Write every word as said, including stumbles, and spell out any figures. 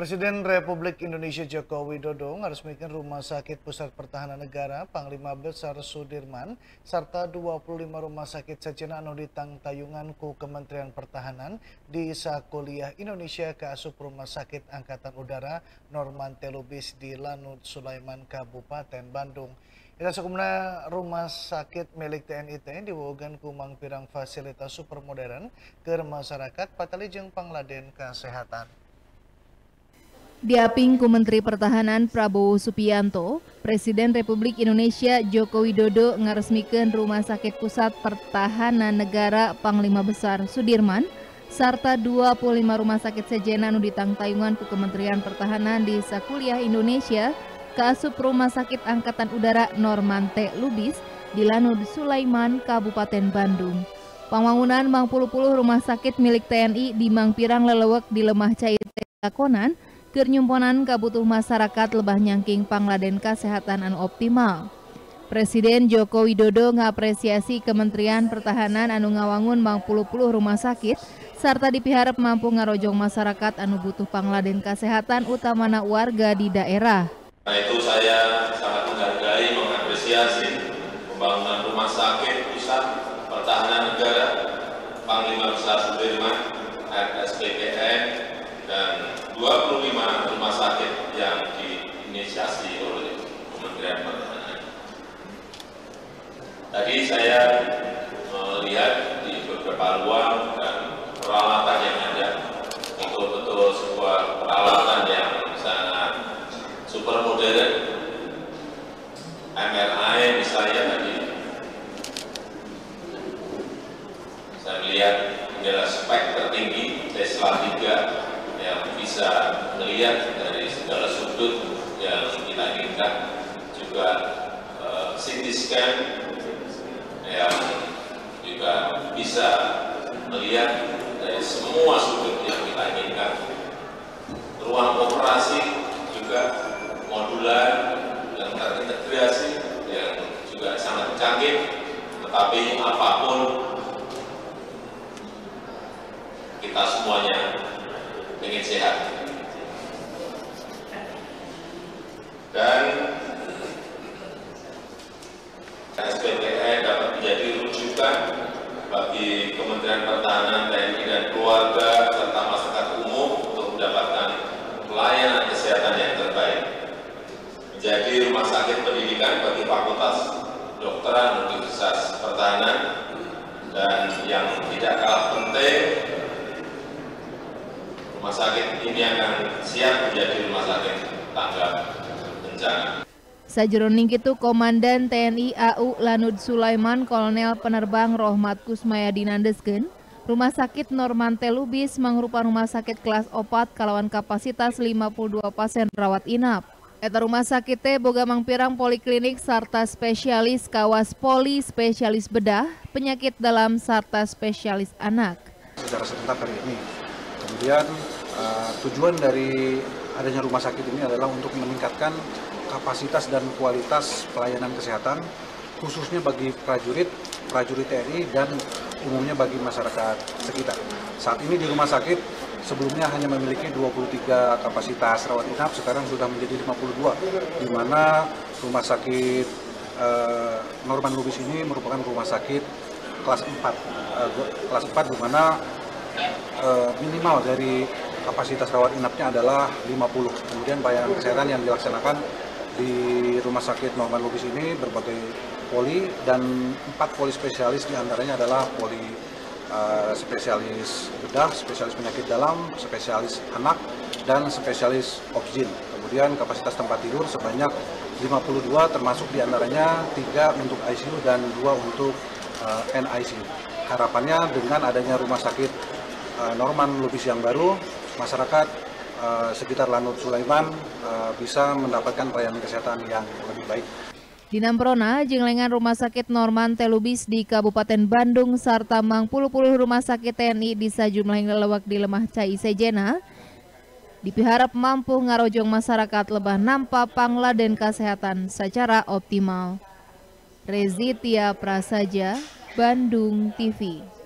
Presiden Republik Indonesia Joko Widodo meresmikan Rumah Sakit Pusat Pertahanan Negara Panglima Besar Sudirman serta dua puluh lima rumah sakit sejenak anu ditang tayungan ku Kementerian Pertahanan di Sakuliah Indonesia ke asup Rumah Sakit Angkatan Udara Norman Telubis di Lanud Sulaiman Kabupaten Bandung. Ita sakumna rumah sakit milik T N I teh diwogan ku mangpirang fasilitas supermodern ke masyarakat patali jeung pangladen kesehatan. Diaping ku Menteri Pertahanan Prabowo Subianto, Presiden Republik Indonesia Joko Widodo ngaresmikeun Rumah Sakit Pusat Pertahanan Negara Panglima Besar Sudirman sarta dua puluh lima rumah sakit sejenna nu ditang tayungan ku Kementerian Pertahanan di Sakuliah Indonesia kaasup Rumah Sakit Angkatan Udara Norman T. Lubis di Lanud Sulaiman Kabupaten Bandung. Pembangunan mang puluh-puluh rumah sakit milik T N I di mangpirang lelewek di Lemah Cai Takonan keur nyumponan kabutuh masyarakat lebah nyangking pangladen kesehatan anu optimal. Presiden Joko Widodo ngapresiasi Kementerian Pertahanan anu ngawangun mang puluh-puluh rumah sakit sarta dipiharep mampu ngarojong masyarakat anu butuh pangladen kesehatan utamana warga di daerah. Nah itu saya sangat menghargai, mengapresiasi pembangunan Rumah Sakit Pusat Pertahanan Negara Panglima Besar Sudirman R S P P N dan dua puluh lima rumah sakit yang diinisiasi oleh Kementerian Pertahanan. Tadi saya melihat di beberapa ruang dan peralatan yang ada, betul-betul sebuah peralatan yang sangat super modern. M R I misalnya tadi, saya melihat adalah spek tertinggi Tesla tiga yang bisa melihat dari segala sudut yang kita inginkan, juga uh, C T scan yang juga bisa melihat dari semua sudut yang kita inginkan. Ruang operasi juga modular dan terintegrasi yang juga sangat canggih, tetapi apapun kita semuanya ingin sehat. Dan S P P N dapat menjadi rujukan bagi Kementerian Pertahanan, T N I, dan keluarga serta masyarakat umum untuk mendapatkan pelayanan kesehatan yang terbaik. Menjadi rumah sakit pendidikan bagi Fakultas Kedokteran Universitas Pertahanan, dan yang tidak kalah penting, rumah sakit ini akan siap menjadi rumah sakit tanggap bencana. Sajroning kitu Komandan T N I A U Lanud Sulaiman Kolonel Penerbang Rohmat Kusmayadi nandeskeun, Rumah Sakit Norman T. Lubis mangrupa rumah sakit kelas opat kalawan kapasitas lima puluh dua pasien rawat inap. Eta rumah sakit teh boga mangpirang poliklinik sarta spesialis kawas poli spesialis bedah, penyakit dalam sarta spesialis anak. Secara serentak hari ini. Kemudian uh, tujuan dari adanya rumah sakit ini adalah untuk meningkatkan kapasitas dan kualitas pelayanan kesehatan khususnya bagi prajurit, prajurit T N I dan umumnya bagi masyarakat sekitar. Saat ini di rumah sakit sebelumnya hanya memiliki dua puluh tiga kapasitas rawat inap, sekarang sudah menjadi lima puluh dua, di mana rumah sakit uh, Norman Lubis ini merupakan rumah sakit kelas empat, uh, kelas empat di mana uh, minimal dari kapasitas rawat inapnya adalah lima puluh. Kemudian pelayanan kesehatan yang dilaksanakan di rumah sakit Norman Lubis ini berbagai poli, dan empat poli spesialis diantaranya adalah poli uh, spesialis bedah, spesialis penyakit dalam, spesialis anak, dan spesialis oksigen. Kemudian kapasitas tempat tidur sebanyak lima puluh dua, termasuk diantaranya tiga untuk I C U dan dua untuk uh, N I C U. Harapannya dengan adanya rumah sakit uh, Norman Lubis yang baru, masyarakat uh, sekitar Lanud Sulaiman uh, bisa mendapatkan pelayanan kesehatan yang lebih baik. Di Namprona, jenglengan Rumah Sakit Norman T. Lubis di Kabupaten Bandung sarta mang puluh-puluh rumah sakit T N I di sajumlah lelewak di Lemah Cai sejenna dipiharap mampu ngarojong masyarakat lebah nampa pangladen kesehatan secara optimal. Rezi Tia Prasaja, Bandung T V.